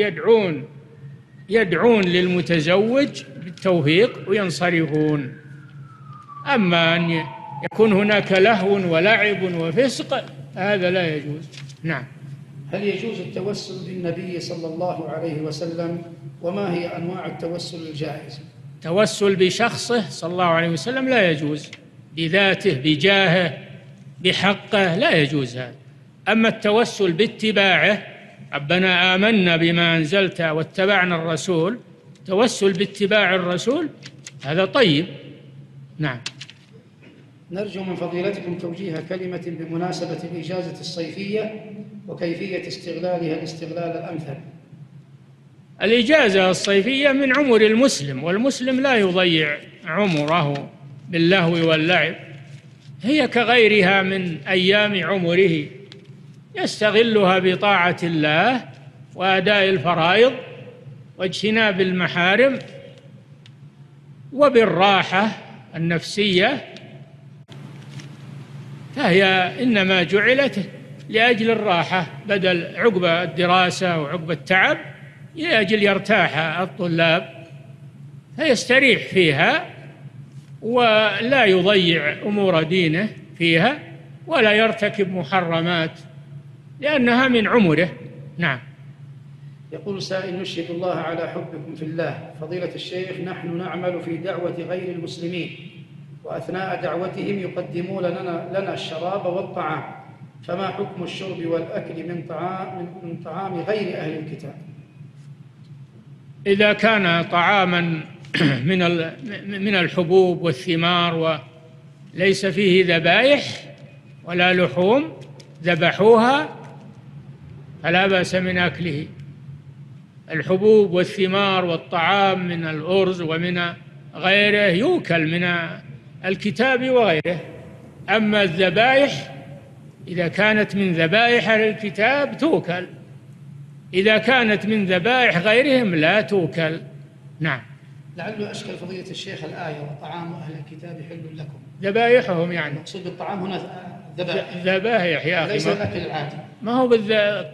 ويدعون للمتزوج بالتوفيق وينصرفون. أما أن يكون هناك لهو ولعب وفسق هذا لا يجوز. نعم. هل يجوز التوسل بالنبي صلى الله عليه وسلم؟ وما هي أنواع التوسل الجائزة؟ توسل بشخصه صلى الله عليه وسلم لا يجوز، بذاته بجاهه بحقه لا يجوز هذا. أما التوسل باتباعه، ربنا آمنا بما أنزلت واتبعنا الرسول، توسل باتباع الرسول هذا طيب. نعم. نرجو من فضيلتكم توجيه كلمة بمناسبة الإجازة الصيفية وكيفية استغلالها الاستغلال الأمثل. الإجازة الصيفية من عمر المسلم، والمسلم لا يضيع عمره باللهو واللعب، هي كغيرها من أيام عمره، يستغلها بطاعة الله وأداء الفرائض واجتناب المحارم وبالراحة النفسية، فهي إنما جعلت لأجل الراحة بدل عقب الدراسة وعقب التعب، لأجل يرتاح الطلاب فيستريح فيها ولا يضيع أمور دينه فيها ولا يرتكب محرمات لأنها من عمره. نعم. يقول سائل نشهد الله على حبكم في الله فضيلة الشيخ، نحن نعمل في دعوة غير المسلمين، وأثناء دعوتهم يقدمون لنا الشراب والطعام، فما حكم الشرب والأكل من طعام غير أهل الكتاب؟ إذا كان طعاما من الحبوب والثمار وليس فيه ذبائح ولا لحوم ذبحوها فلا بأس من أكله. الحبوب والثمار والطعام من الأرز ومن غيره يؤكل من الكتاب وغيره. أما الذبائح إذا كانت من ذبائح أهل الكتاب تؤكل، إذا كانت من ذبائح غيرهم لا تؤكل. نعم. لعله أشكل فضيلة الشيخ الآية وطعام أهل الكتاب حل لكم، ذبائحهم يعني المقصود بالطعام هنا ذبائح يا أخي، ليس الأكل العادي. ما هو